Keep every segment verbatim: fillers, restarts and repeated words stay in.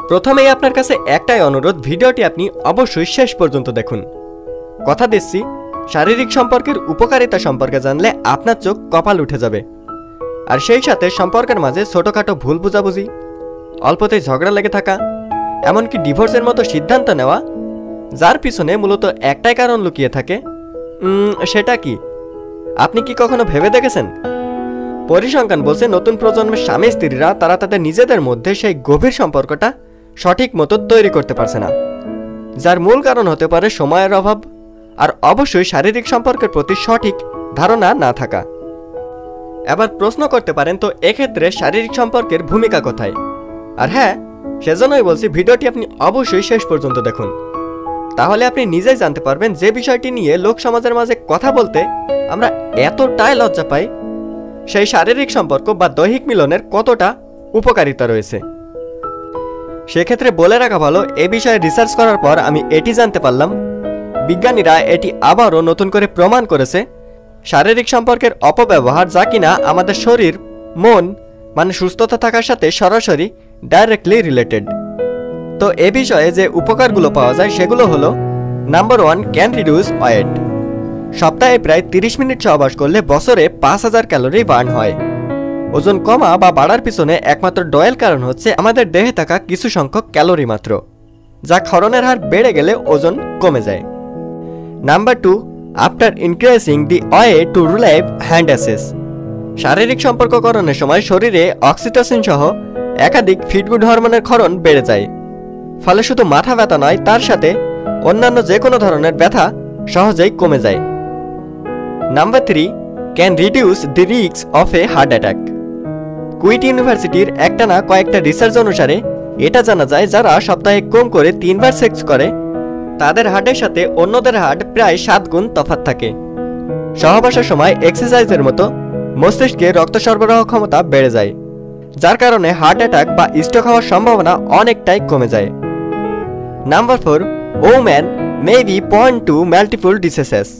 প্রথমেই আপনার কাছে একটাই অনুরোধ, ভিডিওটি আপনি অবশ্যই শেষ পর্যন্ত দেখুন। কথা দিচ্ছি, শারীরিক সম্পর্কের উপকারিতা সম্পর্কে জানলে আপনার চোখ কপাল উঠে যাবে। আর সেই সাথে সম্পর্কের মাঝে ছোটোখাটো ভুল বুঝাবুঝি, অল্পতেই ঝগড়া লেগে থাকা, এমনকি ডিভোর্সের মতো সিদ্ধান্ত নেওয়া, যার পিছনে মূলত একটাই কারণ লুকিয়ে থাকে, সেটা কি আপনি কি কখনো ভেবে দেখেছেন? পরিসংখ্যান বলছে নতুন প্রজন্মের স্বামী স্ত্রীরা তারা তাদের নিজেদের মধ্যে সেই গভীর সম্পর্কটা সঠিক মতো তৈরি করতে পারছে না, যার মূল কারণ হতে পারে সময়ের অভাব আর অবশ্যই শারীরিক সম্পর্কের প্রতি সঠিক ধারণা না থাকা। এবার প্রশ্ন করতে পারেন, তো এক্ষেত্রে শারীরিক সম্পর্কের ভূমিকা কোথায়? আর হ্যাঁ, সেজন্যই বলছি ভিডিওটি আপনি অবশ্যই শেষ পর্যন্ত দেখুন, তাহলে আপনি নিজেই জানতে পারবেন যে বিষয়টি নিয়ে লোক সমাজের মাঝে কথা বলতে আমরা এতটাই লজ্জা পাই, সেই শারীরিক সম্পর্ক বা দৈহিক মিলনের কতটা উপকারিতা রয়েছে। সেক্ষেত্রে বলে রাখা ভালো, এ বিষয়ে রিসার্চ করার পর আমি এটি জানতে পারলাম, বিজ্ঞানীরা এটি আবারও নতুন করে প্রমাণ করেছে, শারীরিক সম্পর্কের অপব্যবহার যা কিনা আমাদের শরীর মন মানে সুস্থতা থাকার সাথে সরাসরি ডাইরেক্টলি রিলেটেড। তো এ বিষয়ে যে উপকারগুলো পাওয়া যায় সেগুলো হলো, number one, can reduce weight. সপ্তাহে প্রায় তিরিশ মিনিট সহবাস করলে বছরে পাঁচ হাজার ক্যালোরি বার্ন হয়। ওজন কমা বা বাড়ার পিছনে একমাত্র ডয়েল কারণ হচ্ছে আমাদের দেহে থাকা কিছু সংখ্যক ক্যালোরি মাত্র, যা ক্ষরণের হার বেড়ে গেলে ওজন কমে যায়। Number two, after increasing the way to relieve hand access. শারীরিক সম্পর্ককরণের সময় শরীরে অক্সিটোসিন সহ একাধিক ফিটগুড হরমোনের ক্ষরণ বেড়ে যায়, ফলে শুধু মাথা ব্যথা নয়, তার সাথে অন্যান্য যে কোনো ধরনের ব্যথা সহজেই কমে যায়। Number three, can reduce the risk of a heart attack. কুইট ইউনিভার্সিটির একটানা কয়েকটা রিসার্চ অনুসারে এটা জানা যায়, যারা সপ্তাহে কম করে তিনবার সেক্স করে তাদের হার্টের সাথে অন্যদের হার্ট প্রায় সাত গুণ তফাৎ থাকে। সহবাসের সময় এক্সারসাইজের মতো মস্তিষ্কে রক্ত সরবরাহ ক্ষমতা বেড়ে যায়, যার কারণে হার্ট অ্যাটাক বা স্ট্রোক হওয়ার সম্ভাবনা অনেকটাই কমে যায়। Number four, woman may be point to multiple diseases.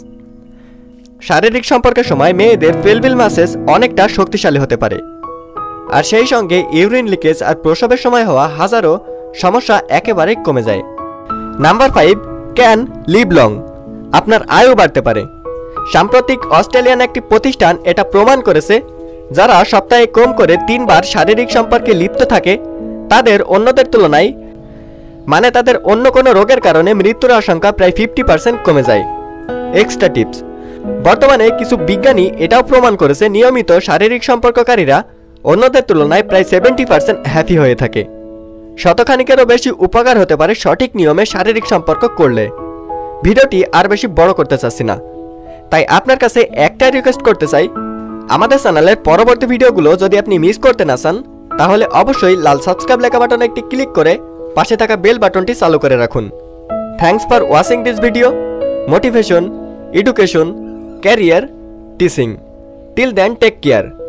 শারীরিক সম্পর্কের সময় মেয়েদের পেলভিক মাসেস অনেকটা শক্তিশালী হতে পারে, আর সেই সঙ্গে ইউরিন লিকেজ আর প্রসবের সময় হওয়া হাজারো সমস্যা একেবারে কমে যায়। Number five, can live long. আপনার আয়ু বাড়তে পারে। সাম্প্রতিক অস্ট্রেলিয়ান একটি প্রতিষ্ঠান এটা প্রমাণ করেছে, যারা সপ্তাহে কম করে তিনবার শারীরিক সম্পর্কে লিপ্ত থাকে তাদের অন্যদের তুলনায় মানে তাদের অন্য কোনো রোগের কারণে মৃত্যুর আশঙ্কা প্রায় ফিফটি পার্সেন্ট কমে যায়। এক্সট্রা টিপস, বর্তমানে কিছু বিজ্ঞানী এটাও প্রমাণ করেছে নিয়মিত শারীরিক সম্পর্ককারীরা অন্যদের তুলনায় প্রায় সেভেন্টি পার্সেন্ট হ্যাপি হয়ে থাকে। শতখানিকেরও বেশি উপকার হতে পারে সঠিক নিয়মে শারীরিক সম্পর্ক করলে। ভিডিওটি আর বেশি বড় করতে চাচ্ছি না, তাই আপনার কাছে একটাই রিকোয়েস্ট করতে চাই, আমাদের চ্যানেলের পরবর্তী ভিডিওগুলো যদি আপনি মিস করতে না চান তাহলে অবশ্যই লাল সাবস্ক্রাইব লেখা বাটনে একটি ক্লিক করে পাশে থাকা বেল বাটনটি চালু করে রাখুন। Thanks for watching this video, motivation, education, career, teaching. Till then take care.